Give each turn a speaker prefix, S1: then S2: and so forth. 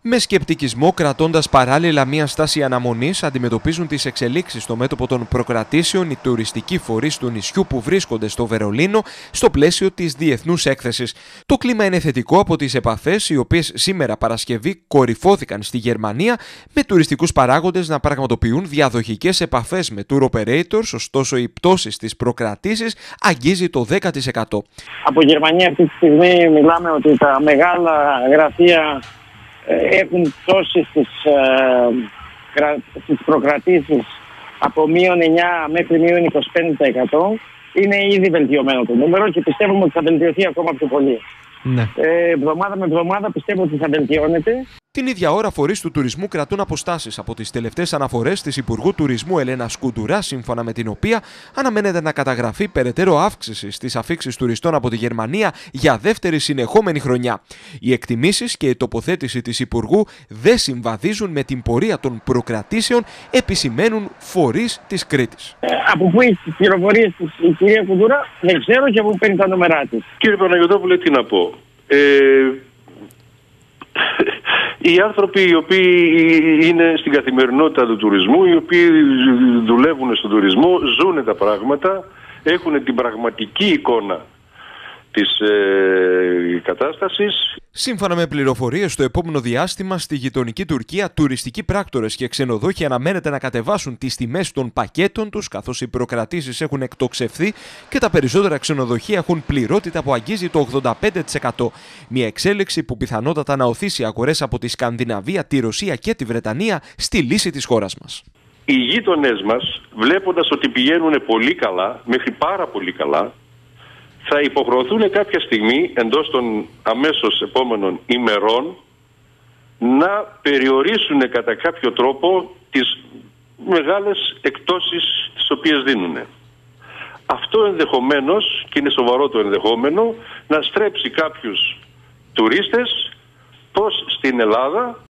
S1: Με σκεπτικισμό, κρατώντας παράλληλα μία στάση αναμονής, αντιμετωπίζουν τις εξελίξεις στο μέτωπο των προκρατήσεων οι τουριστικοί φορείς του νησιού που βρίσκονται στο Βερολίνο στο πλαίσιο της διεθνούς έκθεσης. Το κλίμα είναι θετικό από τις επαφές, οι οποίες σήμερα Παρασκευή κορυφώθηκαν στη Γερμανία, με τουριστικούς παράγοντες να πραγματοποιούν διαδοχικές επαφές με tour operators, ωστόσο η πτώση στις προκρατήσεις αγγίζει το 10%.
S2: Από Γερμανία αυτή τη στιγμή μιλάμε ότι τα μεγάλα γραφεία έχουν πτώσει στις προκρατήσεις από -9 μέχρι -25%. Είναι ήδη βελτιωμένο το νούμερο και πιστεύουμε ότι θα βελτιωθεί ακόμα πιο πολύ.
S1: Ναι.
S2: Εβδομάδα με εβδομάδα πιστεύω ότι θα βελτιώνεται.
S1: Την ίδια ώρα, φορείς του τουρισμού κρατούν αποστάσεις από τις τελευταίες αναφορές της Υπουργού Τουρισμού Ελένα Σκουντουρά, σύμφωνα με την οποία αναμένεται να καταγραφεί περαιτέρω αύξηση στις αφίξεις τουριστών από τη Γερμανία για δεύτερη συνεχόμενη χρονιά. Οι εκτιμήσεις και η τοποθέτηση της Υπουργού δεν συμβαδίζουν με την πορεία των προκρατήσεων, επισημαίνουν φορείς της Κρήτης.
S2: Από πού έχει τις πληροφορίες της η κυρία Κουντουρά, δεν ξέρω, και από πού παίρνει τα νούμερά της.
S3: Κύριε Παναγιωτόπουλε, τι να πω. Οι άνθρωποι οι οποίοι είναι στην καθημερινότητα του τουρισμού, οι οποίοι δουλεύουν στον τουρισμό, ζουν τα πράγματα, έχουν την πραγματική εικόνα της κατάστασης.
S1: Σύμφωνα με πληροφορίες, στο επόμενο διάστημα στη γειτονική Τουρκία, τουριστικοί πράκτορες και ξενοδόχοι αναμένεται να κατεβάσουν τις τιμές των πακέτων τους, καθώς οι προκρατήσεις έχουν εκτοξευθεί και τα περισσότερα ξενοδοχεία έχουν πληρότητα που αγγίζει το 85%. Μια εξέλιξη που πιθανότατα να οθήσει αγορές από τη Σκανδιναβία, τη Ρωσία και τη Βρετανία στη λύση της χώρας μας.
S3: Οι γείτονές μας, βλέποντας ότι πηγαίνουν πολύ καλά, μέχρι πάρα πολύ καλά, θα υποχρεωθούν κάποια στιγμή εντός των αμέσως επόμενων ημερών να περιορίσουν κατά κάποιο τρόπο τις μεγάλες εκτόσεις τις οποίες δίνουν. Αυτό ενδεχομένως, και είναι σοβαρό το ενδεχόμενο, να στρέψει κάποιους τουρίστες προς στην Ελλάδα